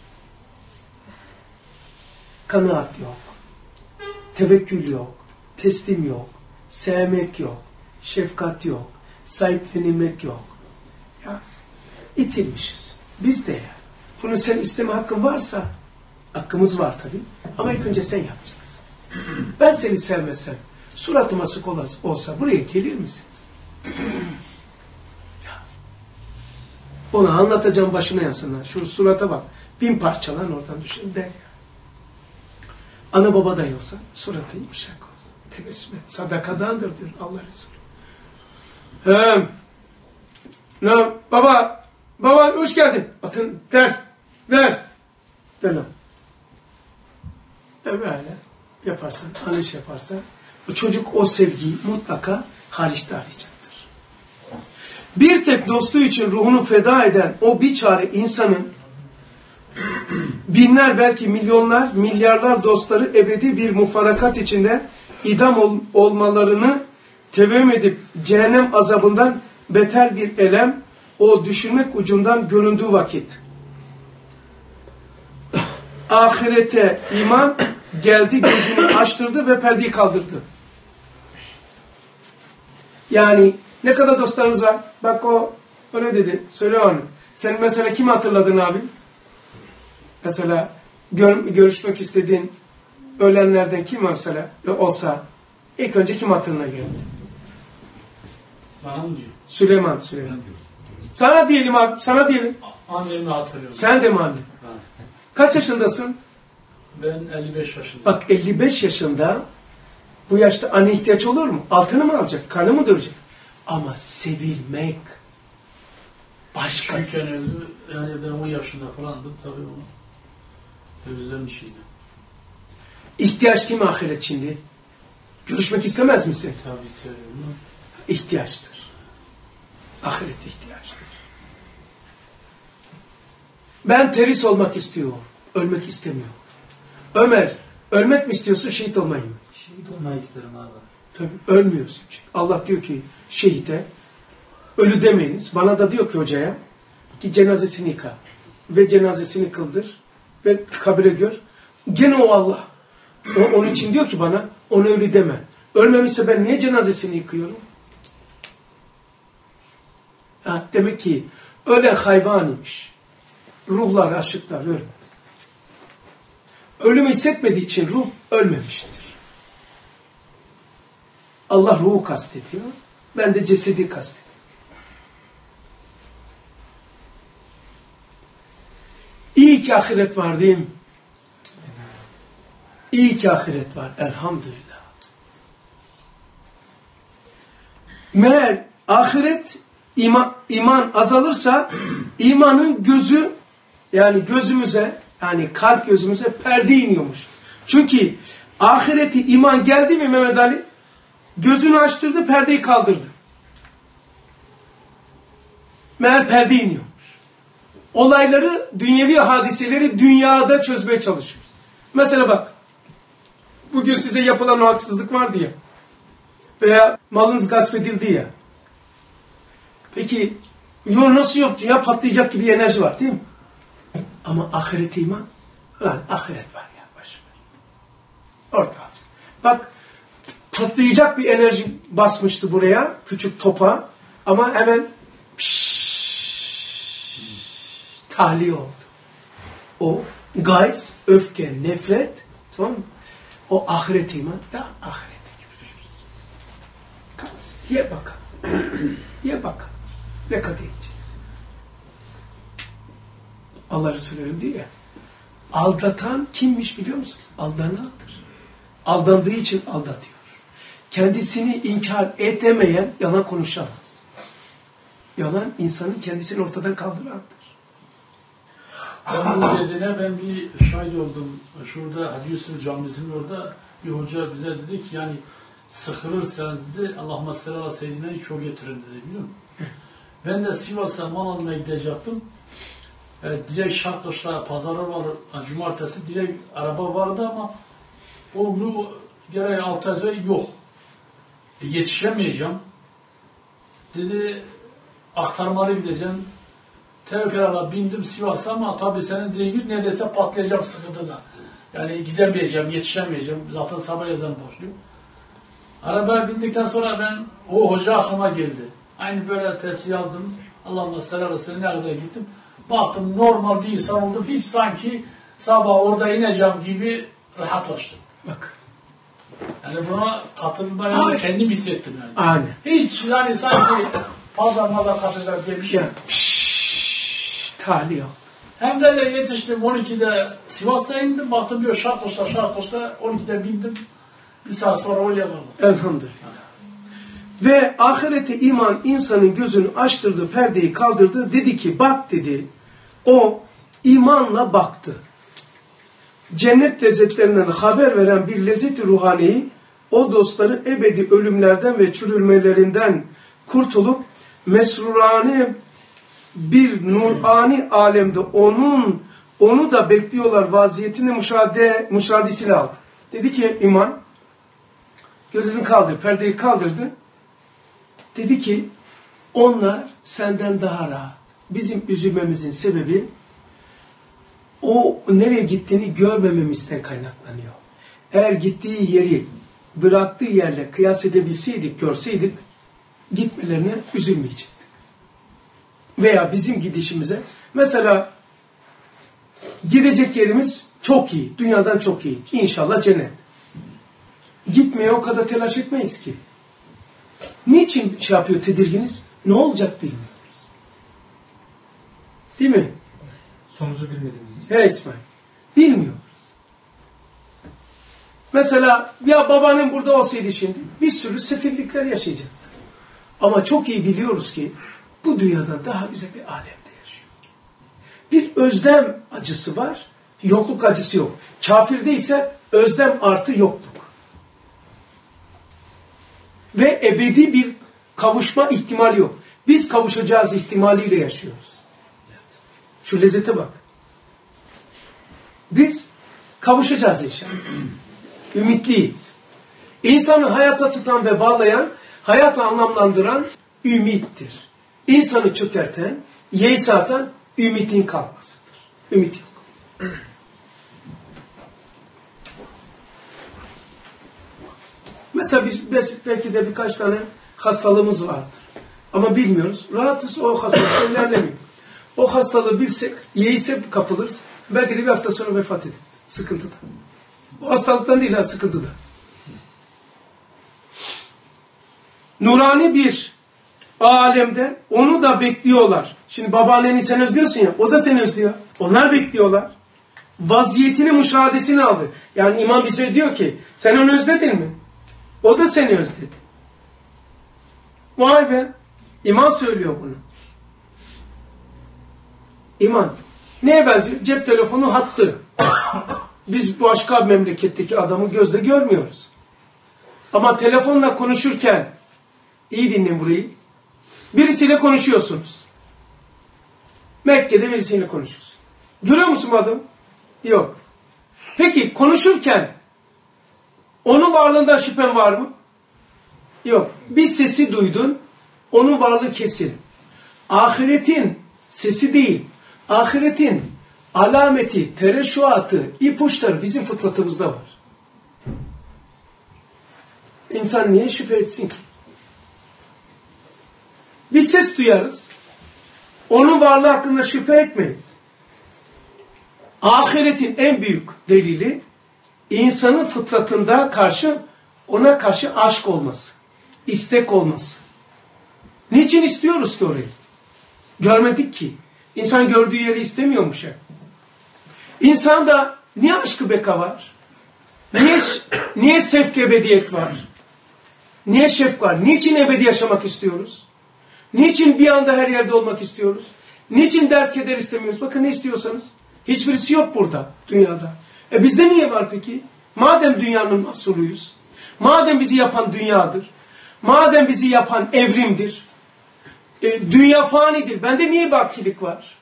Kanaat yok, tevekkül yok, teslim yok, sevmek yok, şefkat yok, sahiplenilmek yok. Ya, itilmişiz. Biz de yani. Bunu sen isteme hakkın varsa, hakkımız var tabii, ama ilk önce sen yapacaksın. Ben seni sevmesem, suratım asık olsa buraya gelir misiniz? Ona anlatacağım başına yansınlar. Şu surata bak. Bin parçalan oradan düşün der ya. Ana baba da yoksa suratı yumuşak olsun. Tebessüm et. Sadakadandır diyor Allah Resulü. Hem. Ne? Baba. Baba hoş geldin. Atın der. Der. Der lan. E böyle yaparsan, anış yaparsan bu çocuk o sevgiyi mutlaka hariçte arayacaktır. Bir tek dostu için ruhunu feda eden o biçare insanın binler belki milyonlar, milyarlar dostları ebedi bir mufarakat içinde idam ol olmalarını tevehüm edip cehennem azabından beter bir elem o düşünmek ucundan göründüğü vakit ahirete iman geldi, gözünü açtırdı ve perdeyi kaldırdı. Yani ne kadar dostlarınız var? Bak o öyle dedi. Söyle onu. Sen mesela kimi hatırladın abi? Mesela gör, görüşmek istediğin ölenlerden kim mesela olsa ilk önce kim hatırına geldi? Bana mı diyor? Süleyman. Süleyman. Sana diyelim abi. Sana diyelim. Annemi hatırlıyorum. Sen de mi anne? Ha. Kaç yaşındasın? Ben elli beş yaşındayım. Bak elli beş yaşında bu yaşta anne ihtiyaç olur mu? Altını mı alacak? Karnı mı doyuracak? Ama sevilmek başka. Küçükken öldü. Yani ben on yaşında falandım tabii onu. Özlem içinde. İhtiyaç değil mi ahiret şimdi? Görüşmek istemez misin? Tabii seviyorum. İhtiyaçtır. Ahiret ihtiyaçtır. Ben teris olmak istiyorum. Ölmek istemiyorum. Ömer, ölmek mi istiyorsun, şehit olmayı mı? Şehit olmayı isterim abi. Tabii ölmüyorsun. Allah diyor ki şehite ölü demeyiniz. Bana da diyor ki hocaya ki cenazesini yıka ve cenazesini kıldır ve kabire gör. Gene o Allah. O, onun için diyor ki bana onu ölü deme. Ölmemişse ben niye cenazesini yıkıyorum? Ha, demek ki ölen hayvan imiş. Ruhlar, aşıklar ölmez. Ölümü hissetmediği için ruh ölmemiştir. Allah ruhu kastediyor. Ben de cesedi kastediyorum. İyi ki ahiret var değil mi? İyi ki ahiret var. Elhamdülillah. Meğer ahiret iman, iman azalırsa imanın gözü yani gözümüze yani kalp gözümüze perde iniyormuş. Çünkü ahireti iman geldi mi Mehmet Ali? Gözünü açtırdı, perdeyi kaldırdı. Meğer perde iniyormuş. Olayları, dünyevi hadiseleri dünyada çözmeye çalışıyoruz. Mesela bak, bugün size yapılan o haksızlık vardı ya, veya malınız gasp edildi ya. Peki, yol nasıl yok? Ya patlayacak gibi enerji var değil mi? Ama ahirete iman, lan ahiret var ya, boş ver. Orada olacak. Bak, patlayacak bir enerji basmıştı buraya, küçük topa, ama hemen pişşşş, tahliye oldu. O gayz, öfke, nefret, tamam mı? O ahiret iman da ahirette görüşürüz. Kalsın. Ye bakalım. Ye bakalım. Ne kadar yiyeceğiz? Allah Resulü öyle diyor ya. Aldatan kimmiş biliyor musunuz? Aldanandır. Aldandığı için aldatıyor. Kendisini inkar edemeyen yalan konuşamaz. Yalan insanın kendisini ortadan kaldırandır. Ben bu dediğine ben bir şahit oldum. Şurada Hacı Yusuf Camisi'nin orada bir hoca bize dedi ki yani sıkılırsanız dedi Allahümme salli ala seyyidina'yı çok getirin dedi biliyor musun? Ben de Sivas'a mal almaya gidecektim. E, direkt Şarkışla pazarı var, cumartesi direkt araba vardı ama o gün gereği altı ay yok. E, yetişemeyeceğim. Dedi aktarmalı gideceğim. Tevekkül'e bindim Sivas'a ama tabii senin dediğin gün neredeyse patlayacağım sıkıntıda. Yani gidemeyeceğim, yetişemeyeceğim. Zaten sabah ezanı başlıyor. Arabaya bindikten sonra ben o hoca aklıma geldi. Aynı böyle tepsi aldım. Allah'ıma sallallahu aleyhi ve sellem ne kadar gittim. Baktım normal bir insan oldum. Hiç sanki sabah orada ineceğim gibi rahatlaştım. Bak. Yani buna katılmayı kendim hissettim yani. Aynen. Hiç yani sanki pazarmada kaçacak diye bir şey. Ya, pşşş, tahliye oldu. Hem de, de yetiştim on ikide Sivas'ta indim. Baktım diyor Şarkışla Şarkışla on ikide bindim. Bir saat sonra oraya vardım. Elhamdülillah. Ve ahirete iman insanın gözünü açtırdı, perdeyi kaldırdı. Dedi ki bak dedi. O imanla baktı. Cennet lezzetlerinden haber veren bir lezzet-i ruhaniyi o dostları ebedi ölümlerden ve çürülmelerinden kurtulup mesrurane bir nurani alemde onun onu da bekliyorlar vaziyetini müşahede, müşahadesiyle aldı. Dedi ki iman gözünü kaldırdı, perdeyi kaldırdı. Dedi ki onlar senden daha rahat. Bizim üzülmemizin sebebi o nereye gittiğini görmememizden kaynaklanıyor. Eğer gittiği yeri bıraktığı yerle kıyas edebilseydik, görseydik gitmelerine üzülmeyecektik. Veya bizim gidişimize mesela gidecek yerimiz çok iyi, dünyadan çok iyi. İnşallah cennet. Gitmeye o kadar telaş etmeyiz ki. Niçin şey yapıyor tedirginiz? Ne olacak bilmiyoruz. Değil mi? Sonucu bilmediğimiz için. He İsmail. Bilmiyoruz. Mesela ya babanın burada olsaydı şimdi bir sürü sefillikler yaşayacaktı. Ama çok iyi biliyoruz ki bu dünyadan daha güzel bir alemde yaşıyor. Bir özlem acısı var, yokluk acısı yok. Kafirde ise özlem artı yokluk. Ve ebedi bir kavuşma ihtimali yok. Biz kavuşacağız ihtimaliyle yaşıyoruz. Şu lezzete bak. Biz kavuşacağız inşallah. Ümitliyiz. İnsanı hayata tutan ve bağlayan, hayatı anlamlandıran ümittir. İnsanı çökerten, yeyse atan ümitin kalkmasıdır. Ümit yok. Mesela biz belki de birkaç tane hastalığımız vardır. Ama bilmiyoruz. Rahatız, o hastalık ilerlemiyor. O hastalığı bilsek, yeyse kapılırız. Belki de bir hafta sonra vefat ederiz. Sıkıntıda. O hastalıktan değil ha, sıkıntıda. Nurani bir alemde onu da bekliyorlar. Şimdi babaanneni sen özlüyorsun ya, o da seni özlüyor. Onlar bekliyorlar. Vaziyetini, müşahadesini aldı. Yani imam bize diyor ki, sen onu özledin mi? O da seni özledi. Vay be. İman söylüyor bunu. İman. Neye benziyor? Cep telefonu hattı. Biz başka bir memleketteki adamı gözle görmüyoruz. Ama telefonla konuşurken, iyi dinleyin burayı, birisiyle konuşuyorsunuz. Mekke'de birisiyle konuşuyorsun. Görüyor musun bu adamı? Yok. Peki konuşurken onun varlığından şüphen var mı? Yok. Bir sesi duydun, onun varlığı kesin. Ahiretin sesi değil, ahiretin alameti, tereşuatı, ipuçları bizim fıtratımızda var. İnsan niye şüphe etsin ki? Bir ses duyarız, onun varlığı hakkında şüphe etmeyiz. Ahiretin en büyük delili, insanın fıtratında karşı, ona karşı aşk olması, istek olması. Niçin istiyoruz ki orayı? Görmedik ki. İnsan gördüğü yeri istemiyormuş ya. İnsanda niye aşkı beka var? Niye, niye sevk ebediyet var? Niye şefk var? Niçin ebedi yaşamak istiyoruz? Niçin bir anda her yerde olmak istiyoruz? Niçin dert keder istemiyoruz? Bakın ne istiyorsanız. Hiçbirisi yok burada, dünyada. E bizde niye var peki? Madem dünyanın mahsuluyuz, madem bizi yapan dünyadır, madem bizi yapan evrimdir, e, dünya fanidir, bende niye bakilik var?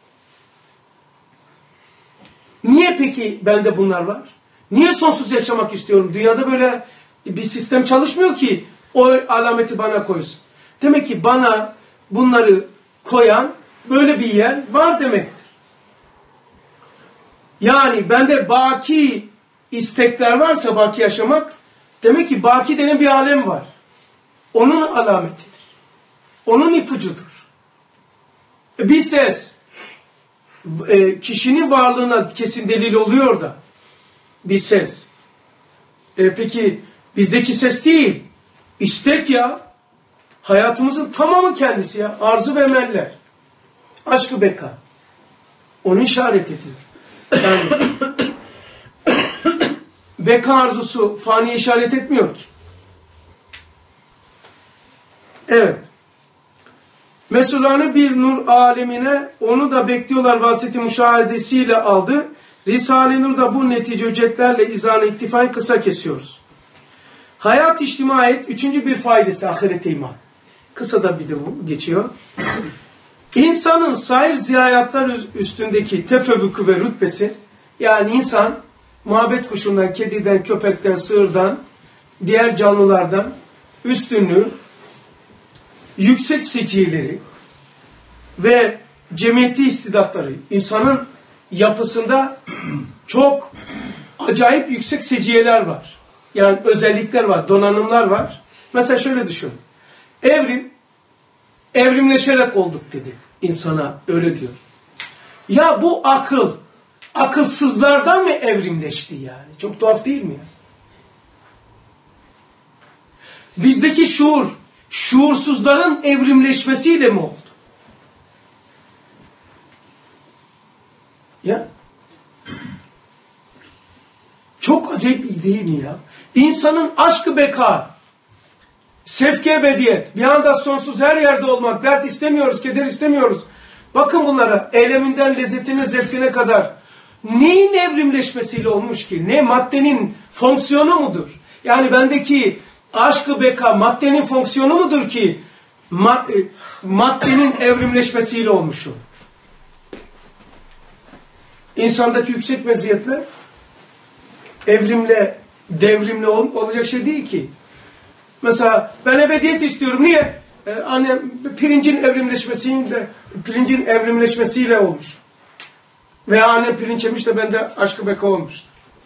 Niye peki bende bunlar var? Niye sonsuz yaşamak istiyorum? Dünyada böyle bir sistem çalışmıyor ki o alameti bana koysun. Demek ki bana bunları koyan böyle bir yer var demektir. Yani bende baki istekler varsa baki yaşamak, demek ki baki denen bir alem var. Onun alametidir. Onun ipucudur. Bir ses e, kişinin varlığına kesin delil oluyor da bir ses. E, peki bizdeki ses değil. İstek ya. Hayatımızın tamamı kendisi ya. Arzu ve emeller. Aşkı beka. Onun işaretidir. Yani beka arzusu fani işaret etmiyor ki. Evet. Mesulane bir nur alemine onu da bekliyorlar vasıtı müşahedesiyle aldı. Risale-i Nur da bu netice hüccetlerle izahını iktifayı kısa kesiyoruz. Hayat içtimaiyet üçüncü bir faydası ahirete iman. Kısa da bir de bu geçiyor. İnsanın sair ziyayatlar üstündeki tefevvükü ve rütbesi, yani insan muhabbet kuşundan, kediden, köpekten, sığırdan, diğer canlılardan üstünlüğü, yüksek seciyeleri ve cemiyeti istidatları, insanın yapısında çok acayip yüksek seciyeler var. Yani özellikler var, donanımlar var. Mesela şöyle düşün. Evrim, evrimleşerek olduk dedik. İnsana öyle diyor. Ya bu akıl, akılsızlardan mı evrimleşti yani? Çok tuhaf değil mi? Bizdeki şuur, şuursuzların evrimleşmesiyle mi oldu? Ya? Çok acayip değil mi ya? İnsanın aşkı beka, sevki ebediyet, bir anda sonsuz her yerde olmak, dert istemiyoruz, keder istemiyoruz. Bakın bunlara, eyleminden lezzetine, zevkine kadar. Neyin evrimleşmesiyle olmuş ki? Ne maddenin fonksiyonu mudur? Yani bendeki aşkı beka maddenin fonksiyonu mudur ki ma maddenin evrimleşmesiyle olmuşu? İnsandaki yüksek meziyetler evrimle, devrimle ol olacak şey değil ki. Mesela ben ebediyet istiyorum. Niye? Ee, annem pirincin evrimleşmesiyle, pirincin evrimleşmesiyle olmuş. Veya annem pirinç yemiş de bende aşkı beka olmuş.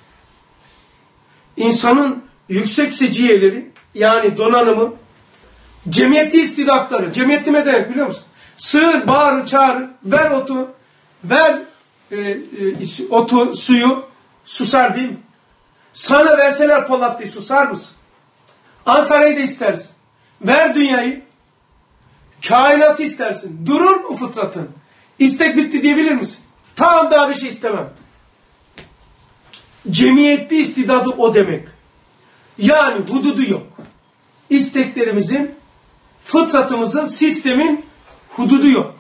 İnsanın yüksek seciyeleri, yani donanımı, cemiyetli istidatları, cemiyetli ne demek biliyor musun? Sığır, bağır, çağır, ver otu, ver e, e, otu, suyu, susar değil mi? Sana verseler Polatlı'yı susar mısın? Ankara'yı da istersin. Ver dünyayı, kainatı istersin. Durur mu fıtratın? İstek bitti diyebilir misin? Tamam, daha bir şey istemem. Cemiyetli istidadı o demek. Yani hududu yok. İsteklerimizin, fıtratımızın, sistemin hududu yok.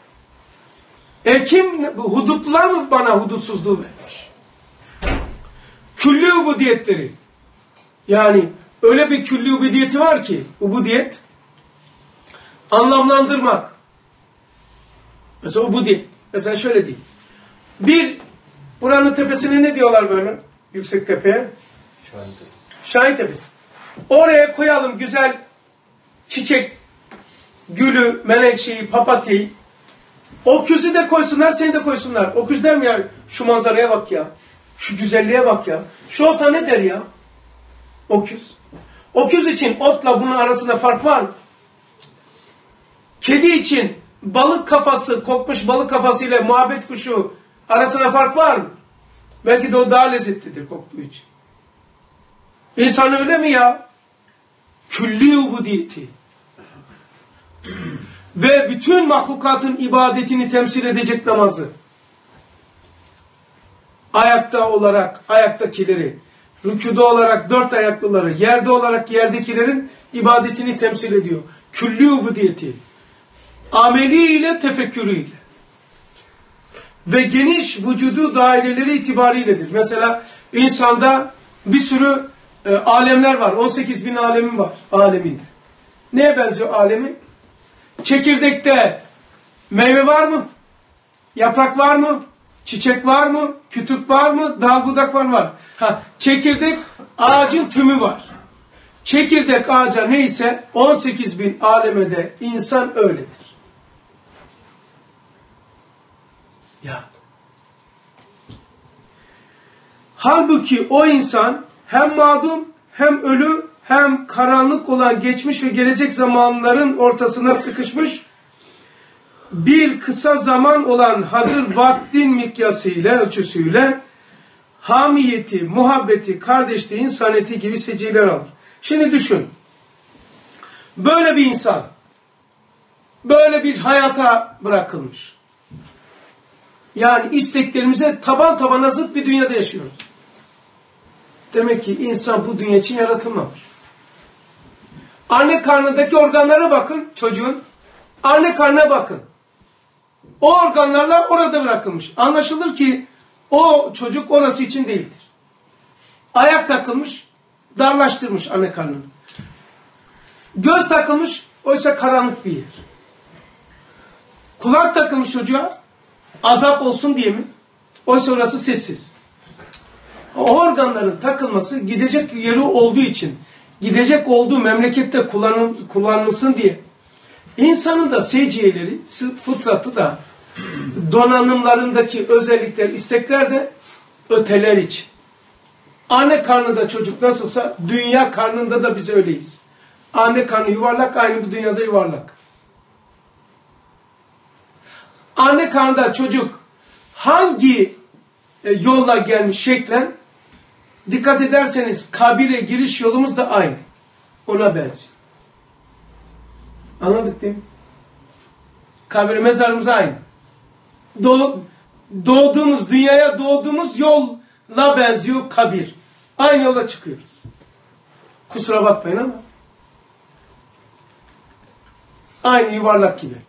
E kim, hudutlular mı bana hudutsuzluğu vermiş? Külli ubudiyetleri. Yani öyle bir külli ubudiyeti var ki, ubudiyet, anlamlandırmak. Mesela ubudiyet. Mesela şöyle diyeyim. Bir, buranın tepesine ne diyorlar böyle? Yüksek tepeye? Şahin Tepesi. Şahin Tepesi. Oraya koyalım güzel çiçek, gülü, menekşeyi, papatyayı. Öküzü de koysunlar, seni de koysunlar. Öküz der mi ya? Şu manzaraya bak ya. Şu güzelliğe bak ya. Şu ota ne der ya? Öküz. Öküz için otla bunun arasında fark var mı? Kedi için balık kafası, kokmuş balık kafası ile muhabbet kuşu arasında fark var mı? Belki de o daha lezzetlidir koktuğu için. İnsan öyle mi ya? Külli ubudiyeti. Ve bütün mahlukatın ibadetini temsil edecek namazı. Ayakta olarak ayaktakileri, rükûda olarak dört ayaklıları, yerde olarak yerdekilerin ibadetini temsil ediyor. Külli ubudiyeti. Ameliyle, tefekkürüyle. Ve geniş vücudu daireleri itibariyledir. Mesela insanda bir sürü e, alemler var. on sekiz bin alemin var aleminde. Neye benziyor alemi? Çekirdekte meyve var mı? Yaprak var mı? Çiçek var mı? Kütük var mı? Dal budak var mı? Var. Ha, çekirdek ağacın tümü var. Çekirdek ağaca neyse on sekiz bin alemede insan öyledir. Ya. Halbuki o insan hem mağdum, hem ölü, hem karanlık olan geçmiş ve gelecek zamanların ortasına sıkışmış, bir kısa zaman olan hazır vaktin mikyasıyla, ölçüsüyle hamiyeti, muhabbeti, kardeşliği, insaniyeti gibi seciler alır. Şimdi düşün. Böyle bir insan, böyle bir hayata bırakılmış. Yani isteklerimize taban tabana zıt bir dünyada yaşıyoruz. Demek ki insan bu dünya için yaratılmamış. Anne karnındaki organlara bakın çocuğun. Anne karnına bakın. O organlarla orada bırakılmış. Anlaşılır ki o çocuk orası için değildir. Ayak takılmış, darlaştırmış anne karnını. Göz takılmış, oysa karanlık bir yer. Kulak takılmış çocuğa, azap olsun diye mi? Oysa orası sessiz. O organların takılması gidecek yeri olduğu için, gidecek olduğu memlekette kullanıl, kullanılsın diye. İnsanın da seciyeleri, fıtratı da, donanımlarındaki özellikler, istekler de öteler için. Anne karnında çocuk nasılsa dünya karnında da biz öyleyiz. Anne karnı yuvarlak, aynı bu dünyada yuvarlak. Anne karnında çocuk hangi yolla gelmiş şeklen, dikkat ederseniz kabire giriş yolumuz da aynı. Ona benziyor. Anladık değil mi? Kabire mezarımız aynı. Doğ, doğduğumuz, dünyaya doğduğumuz yolla benziyor kabir. Aynı yola çıkıyoruz. Kusura bakmayın ama. Aynı yuvarlak gibi.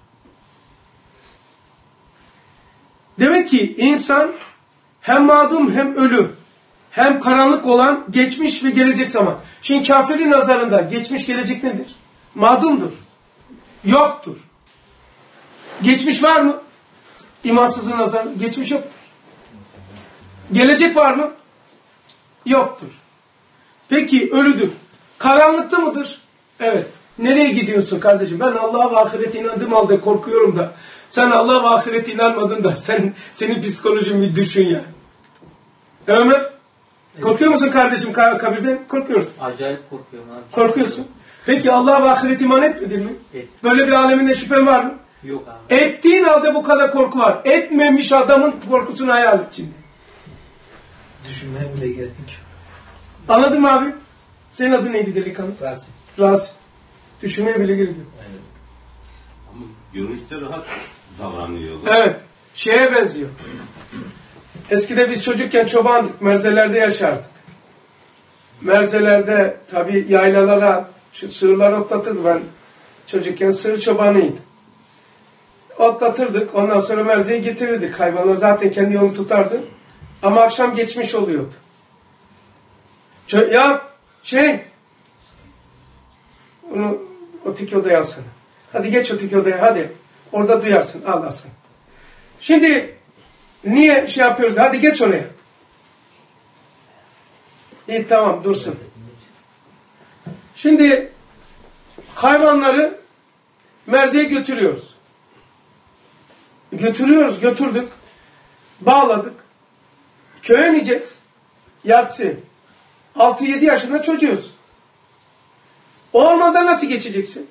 Demek ki insan hem mağdum hem ölü, hem karanlık olan geçmiş ve gelecek zaman. Şimdi kafirin nazarında geçmiş gelecek nedir? Mağdumdur. Yoktur. Geçmiş var mı? İmansızın nazarında geçmiş yoktur. Gelecek var mı? Yoktur. Peki ölüdür. Karanlıkta mıdır? Evet. Nereye gidiyorsun kardeşim? Ben Allah'a ve ahirete inandığım halde korkuyorum da. Sen Allah'a ve ahirete inanmadın da. Sen, senin psikolojin bir düşün ya. Ömer, korkuyor musun kardeşim kabirden? Korkuyorsun. Acayip korkuyorum abi. Korkuyorsun. Peki Allah'a ve ahirete iman etmedin mi? Et. Böyle bir aleminde şüphen var mı? Yok abi. Ettiğin halde bu kadar korku var. Etmemiş adamın korkusunu hayal et şimdi. Düşünmeye bile gerek yok. Anladın mı abi? Senin adın neydi delikanlı? Rasim. Rasim. Düşünmeye bile gerek yok. Ama görünüşte rahat davranıyordu. Evet. Şeye benziyor. Eskide biz çocukken çobandık. Merzelerde yaşardık. Merzelerde tabii yaylalara şu sığırları otlatırdı. Ben çocukken sığır çobanıydım. Otlatırdık. Ondan sonra merzeyi getirirdik. Hayvanlar zaten kendi yolunu tutardı. Ama akşam geçmiş oluyordu. Ç- ya şey onu öteki odaya alsana. Hadi geç öteki odaya hadi. Orada duyarsın. Al alsın. Şimdi niye şey yapıyoruz? Hadi geç oraya. İyi tamam dursun. Şimdi hayvanları merzeye götürüyoruz. Götürüyoruz, götürdük. Bağladık. Köye ineceğiz. Yatsı. altı yedi yaşında çocuğuz. O ormanda nasıl geçeceksin?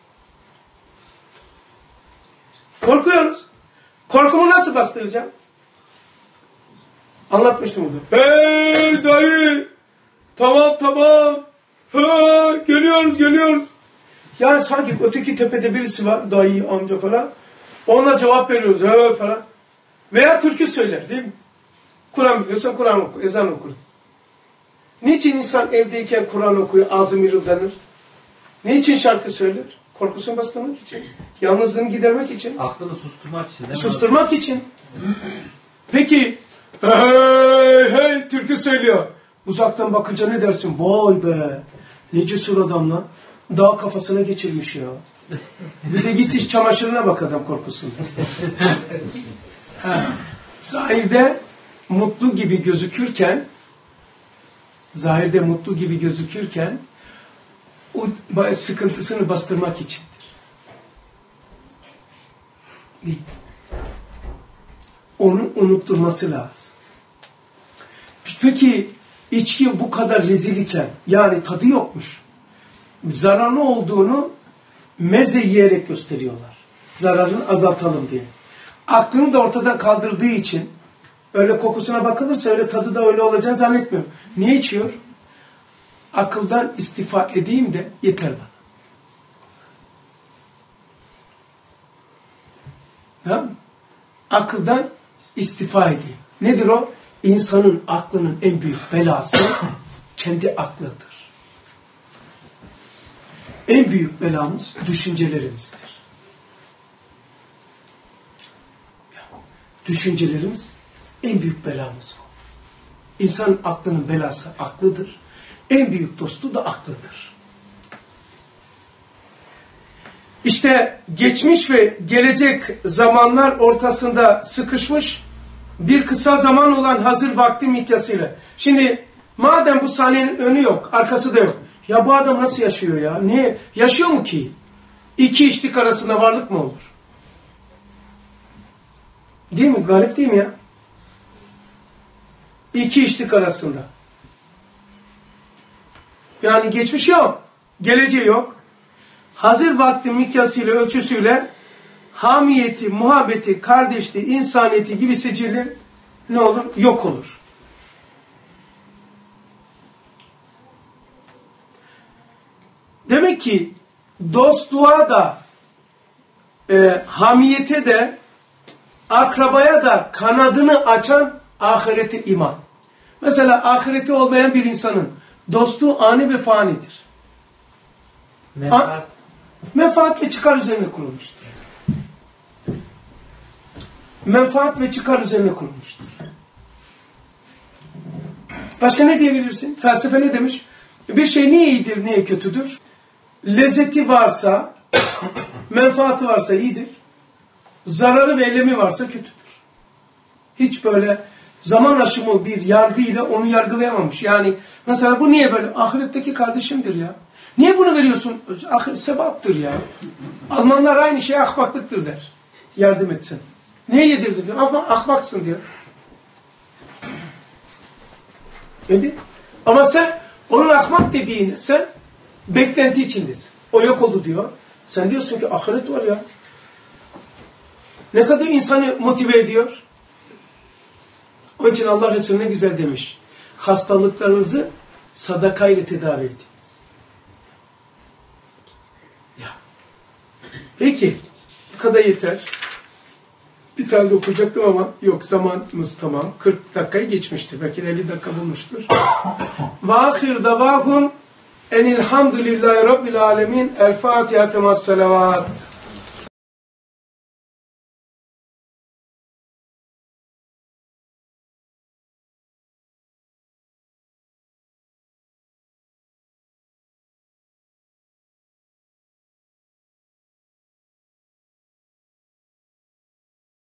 Korkuyoruz. Korkumu nasıl bastıracağım? Anlatmıştım burada. Hey dayı! Tamam tamam. Ha, geliyoruz geliyoruz. Yani sanki öteki tepede birisi var. Dayı, amca falan. Ona cevap veriyoruz. Ha falan. Veya türkü söyler değil mi? Kur'an biliyorsan Kur'an oku. Ezan okur. Niçin insan evdeyken Kur'an okuyor? Ağzı mırıldanır. Niçin şarkı söyler? Korkusunu bastırmak için. Yalnızlığını gidermek için. Aklını susturmak için değil mi? Susturmak için. Peki hey hey türkü söylüyor. Uzaktan bakınca ne dersin? Vay be. Ne cesur adam lan. Dağ kafasına geçirmiş ya. Bir de git iş çamaşırına bak adam korkusunda. Ha. Zahirde mutlu gibi gözükürken zahirde mutlu gibi gözükürken o sıkıntısını bastırmak içindir. Değil. Onu unutturması lazım. Peki içki bu kadar rezil iken yani tadı yokmuş. Zararlı olduğunu meze yiyerek gösteriyorlar. Zararını azaltalım diye. Aklını da ortadan kaldırdığı için öyle kokusuna bakılırsa öyle tadı da öyle olacağını zannetmiyorum. Niye içiyor? Akıldan istifa edeyim de yeter bana. Tamam mı? Akıldan istifa edeyim. Nedir o? İnsanın aklının en büyük belası kendi aklıdır. En büyük belamız düşüncelerimizdir. Düşüncelerimiz en büyük belamız o. İnsanın aklının belası aklıdır. En büyük dostu da aklıdır. İşte geçmiş ve gelecek zamanlar ortasında sıkışmış bir kısa zaman olan hazır vakti mikyasıyla. Şimdi madem bu sahnenin önü yok, arkası da yok. Ya bu adam nasıl yaşıyor ya? Niye? Yaşıyor mu ki? İki içtik arasında varlık mı olur? Değil mi? Garip değil mi ya? İki içtik arasında. Yani geçmiş yok. Geleceği yok. Hazır vakti mikyasıyla, ölçüsüyle hamiyeti, muhabbeti, kardeşliği, insaniyeti gibi sicili ne olur? Yok olur. Demek ki dostluğa da e, hamiyete de akrabaya da kanadını açan ahirete iman. Mesela ahireti olmayan bir insanın dostu ani ve fanidir. Menfaat. Menfaat ve çıkar üzerine kurulmuştur. Menfaat ve çıkar üzerine kurulmuştur. Başka ne diyebilirsin? Felsefe ne demiş? Bir şey niye iyidir, niye kötüdür? Lezzeti varsa, menfaati varsa iyidir. Zararı ve elemi varsa kötüdür. Hiç böyle zaman aşımı bir yargıyla onu yargılayamamış. Yani mesela bu niye böyle? Ahiretteki kardeşimdir ya. Niye bunu veriyorsun? Ahir sevaptır ya. Almanlar aynı şey ahmaklıktır der. Yardım etsin. Niye yedirdin diyor. Ama ahmaksın diyor. Öyle. Ama sen onun ahmak dediğini sen beklenti içindesin. O yok oldu diyor. Sen diyorsun ki ahiret var ya. Ne kadar insanı motive ediyor. Onun için Allah Resulü ne güzel demiş. Hastalıklarınızı sadakayla tedavi ediniz. Ya. Peki. Bu kadar yeter. Bir tane de okuyacaktım ama yok, zamanımız tamam. kırk dakikayı geçmiştir. Belki elli dakika bulmuştur. Ve ahir davahum enilhamdülillahi rabbil alemin. El Fatiha temas salavat.